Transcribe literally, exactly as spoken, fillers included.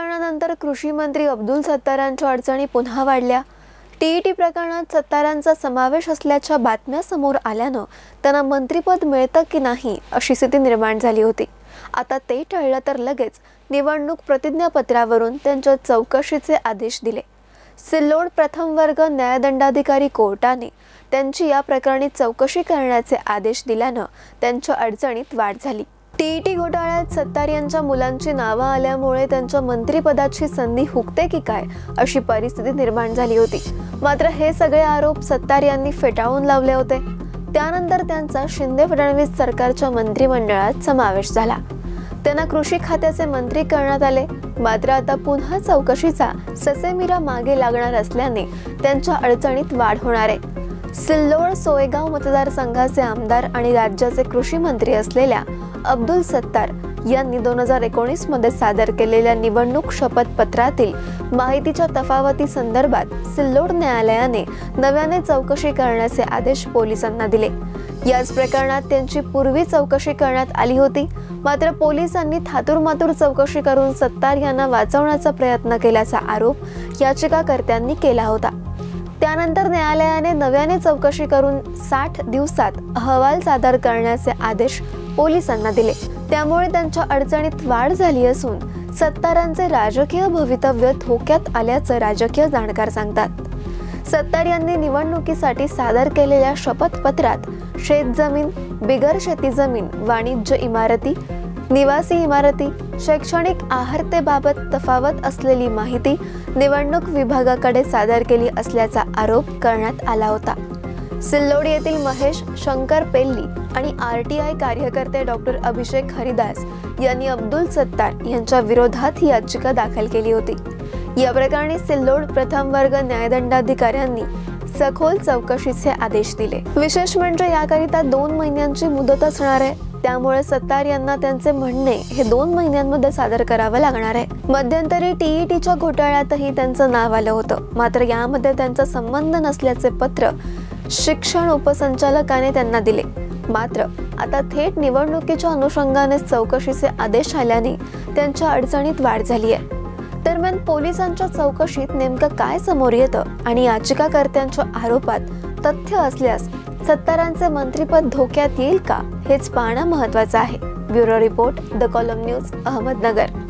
प्रकरणानंतर कृषी मंत्री अब्दुल सत्तारांच्या अडचणी पुन्हा वाढल्या। टीईटी प्रकरणात सत्तारांचा समावेश असल्याच्या बातम्या समोर आल्यानं त्यांना मंत्रिपद मिळतं की नाही अशी स्थिती निर्माण झाली होती। आता ते टळलं तर लगेच निवडणूक प्रतिज्ञापत्रावरून त्यांच्या चौकशीचे आदेश दिले। सिल्लोड प्रथम वर्ग न्यायदंडाधिकारी कोर्टाने त्यांची या प्रकरणी चौकशी करण्याचे आदेश दिल्यानं त्यांच्या अडचणीत वाढ झाली। टीईटी घोटाळ्यात सत्तार यांच्या मुलांची नावं आल्यामुळे त्यांच्या मंत्रिपदाची संधी हुकते की काय अशी परिस्थिती निर्माण झाली होती। मात्र हे सगळे आरोप सत्तार यांनी फेटाळून लावले होते। त्यानंतर त्यांचा शिंदे फडणवीस सरकारच्या मंत्रिमंडळात समावेश झाला। त्यांना कृषी खात्याचे मंत्री करण्यात आले। मात्र आता पुन्हा चौकशीचा ससेमिरा मागे लागणार असल्याने त्यांच्या अडचणीत वाढ होणार आहे। सिल्लोड सोयगाव मतदारसंघाचे आमदार आणि राज्याचे कृषी मंत्री असलेल्या अब्दुल सत्तार यांनी दोन हजार एकोणीस मध्ये सादर केलेल्या निवडणूक शपथपत्रातील माहितीच्या तफावती संदर्भात सिल्लोड न्यायालयाने नव्याने चौकशी करण्याचे आदेश पोलिसांना दिले। याच प्रकरणात त्यांची पूर्वी चौकशी करण्यात आली होती। मात्र पोलिसांनी थातुरमातुर चौकशी करून सत्तार यांना वाचवण्याचा प्रयत्न केल्याचा आरोप याचिकाकर्त्यांनी केला होता। त्यानंतर न्यायालयाने नव्याने चौकशी करून साठ दिवसात अहवाल सादर करण्याचे आदेश पोलिसांना दिले। त्यामुळे त्यांच्या अडचणीत वाढ झाली असून सत्तारांचे राजकीय भवितव्य धोक्यात आल्याचं राजकीय जाणकार सांगतात। सत्तार यांनी निवडणुकीसाठी सादर केलेल्या शपथपत्रात शेतजमीन, बिगर शेती जमीन, वाणिज्य इमारती, निवासी इमारती, शैक्षणिक आहारतेबाबत तफावत असलेली माहिती निवडणूक विभागाकडे सादर केली असल्याचा आरोप करण्यात आला होता। सिल्लोड येथील महेश शंकर पेल्ली आणि आरटीआय कार्यकर्ते डॉक्टर अभिषेक हरिदास यांनी अब्दुल सत्तार यांच्या विरोधात ही याचिका दाखल केली होती। या प्रकरणी सिल्लोड प्रथम वर्ग न्यायदंडाधिकाऱ्यांनी सखोल चौकशीचे आदेश दिले। विशेष म्हणजे याकरिता दोन महिन्यांची मुदत असणार आहे। त्यामुळे सत्तार यांना त्यांचे म्हणणे हे दोन महिन्यांमध्ये सादर करावं लागणार आहे। मध्यंतरी टीईटीच्या घोटाळ्यातही त्यांचं नाव आलं होतं। मात्र यामध्ये त्यांचा संबंध नसल्याचे पत्र शिक्षण उपसंचालकाने त्यांना दिले। मात्र आता थेट निवडणुकीच्या अनुषंगाने चौकशीचे आदेश आल्याने त्यांच्या अडचणीत वाढ झाली आहे। दरम्यान पोलिसांच्या चौकशीत नेमकं काय समोर येतं आणि याचिकाकर्त्यांच्या आरोपात तथ्य असल्यास सत्तारांचे मंत्रिपद धोक्यात येईल का हेच पाहणं महत्त्वाचं आहे। Bureau report, the column news, Ahmednagar.